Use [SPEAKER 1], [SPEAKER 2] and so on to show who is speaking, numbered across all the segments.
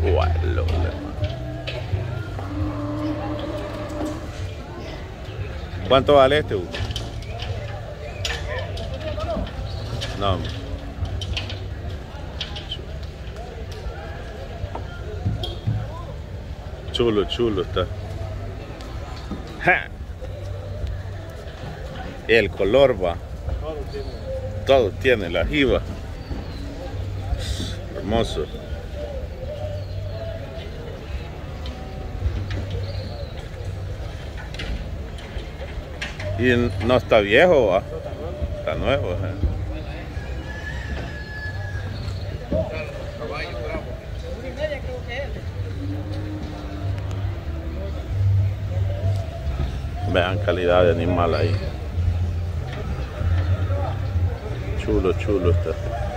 [SPEAKER 1] Bueno, ¿cuánto vale este? No. Chulo, chulo está. ¡Ja! El color va. Todo tiene la jiba. Hermoso. Y no está viejo, ¿va? Está nuevo. Vean calidad de animal ahí. Chulo, chulo está.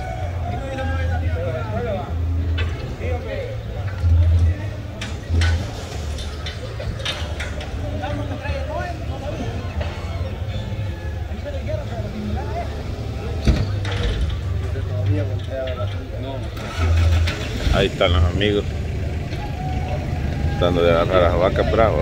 [SPEAKER 1] Ahí están los amigos tratando de agarrar a las vacas bravas.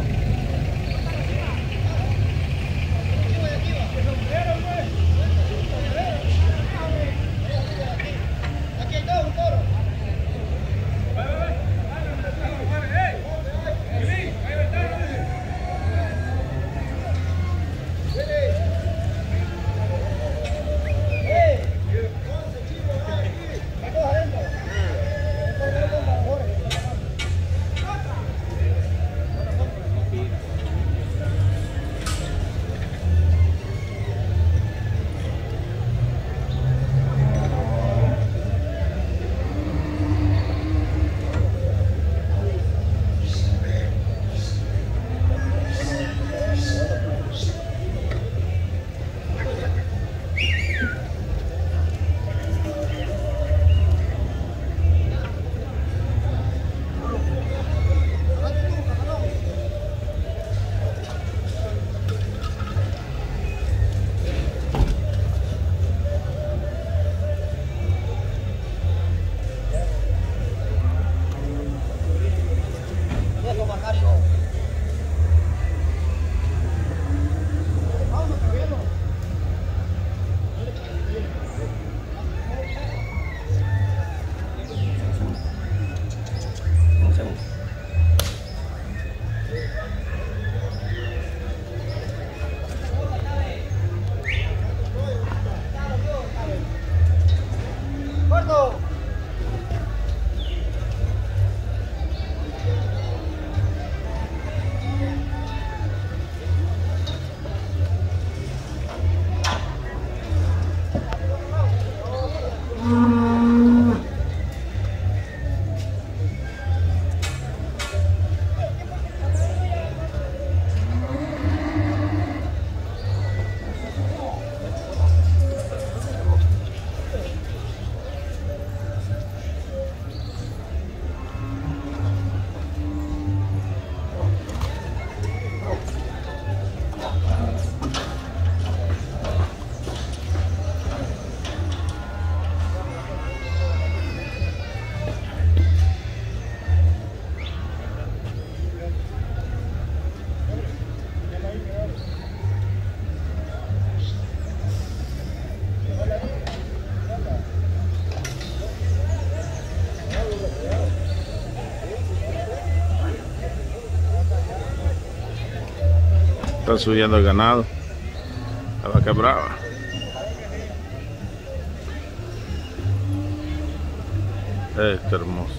[SPEAKER 1] Están subiendo el ganado. La vaca brava. Este hermoso.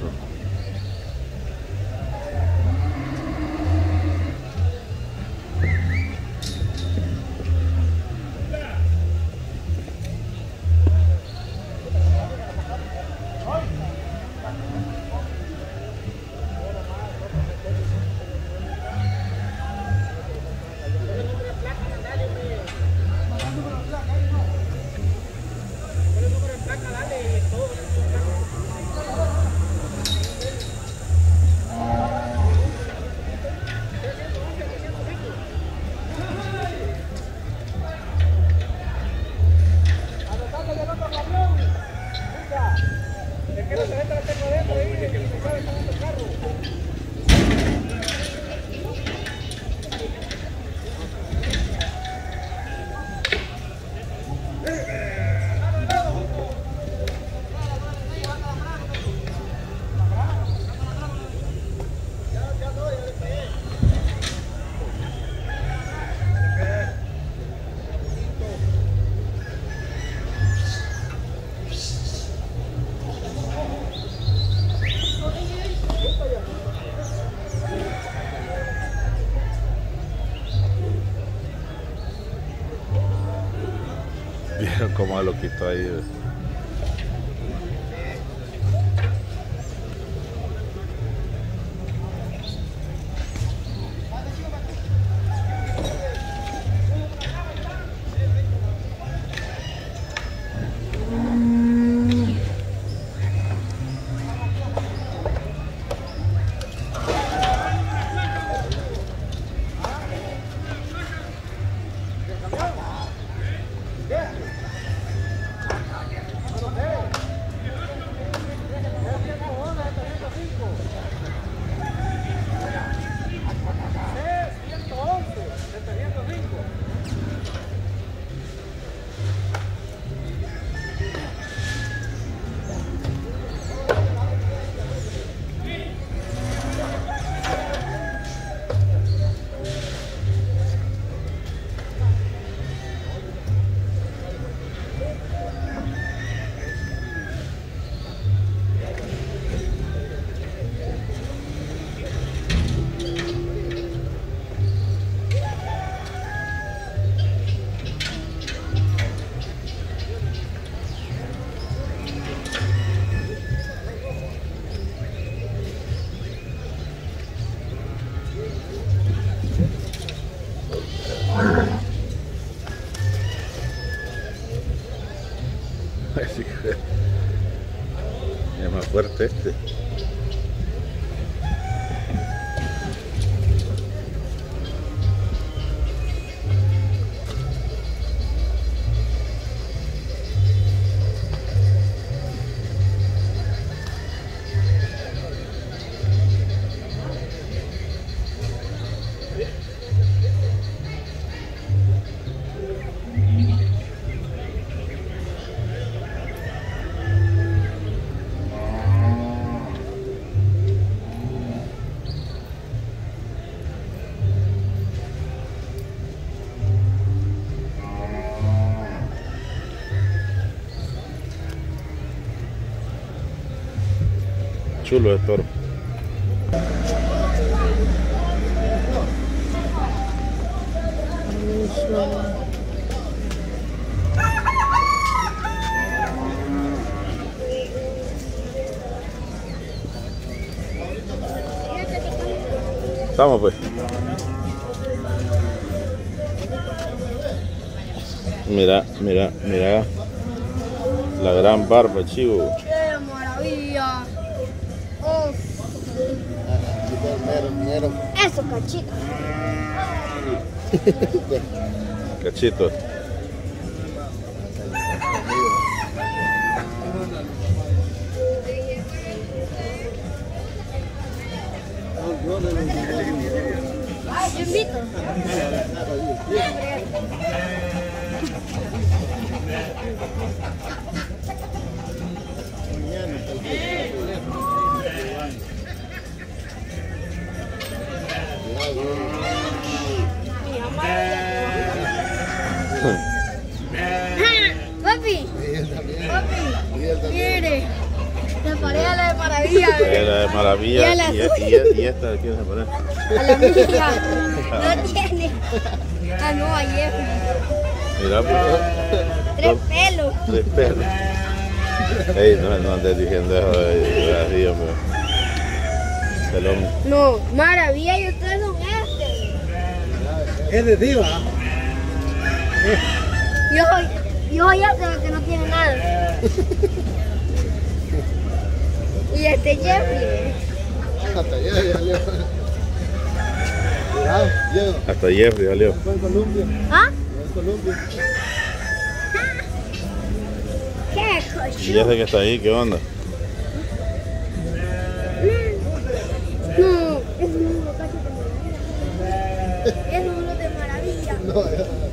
[SPEAKER 1] Vieron cómo lo quitó ahí. Es más fuerte este. Chulo de toro. Vamos pues. Mira, mira, mira. La gran barba, chivo.
[SPEAKER 2] ¡Qué maravilla! Oh. Eso, cachito.
[SPEAKER 1] Cachito.
[SPEAKER 2] Yo invito. Papi, mire, se parece a la de maravilla.
[SPEAKER 1] La de maravilla. Y esta de quién se parece.
[SPEAKER 2] A la mía. No tiene. Ah, no, a Jeffrey.
[SPEAKER 1] Mira, pues.
[SPEAKER 2] 3 pelos.
[SPEAKER 1] 3 pelos. Ey, no andes diciendo eso de así, hombre. Pelón.
[SPEAKER 2] No, maravilla y ustedes son
[SPEAKER 3] Es de diva.
[SPEAKER 2] Yo ya sé que no tiene nada. Y este Jeffrey.
[SPEAKER 3] Hasta Jeffrey salió.
[SPEAKER 1] Hasta Jeffrey salió.
[SPEAKER 3] Fue en Colombia.
[SPEAKER 2] ¿Ah?
[SPEAKER 3] Fue en Colombia.
[SPEAKER 2] ¿Qué
[SPEAKER 1] Y
[SPEAKER 2] cochino?
[SPEAKER 1] ese que está ahí, ¿qué onda?
[SPEAKER 2] No, es un mundo casi de maravilla. Es un mundo de maravilla.
[SPEAKER 3] No,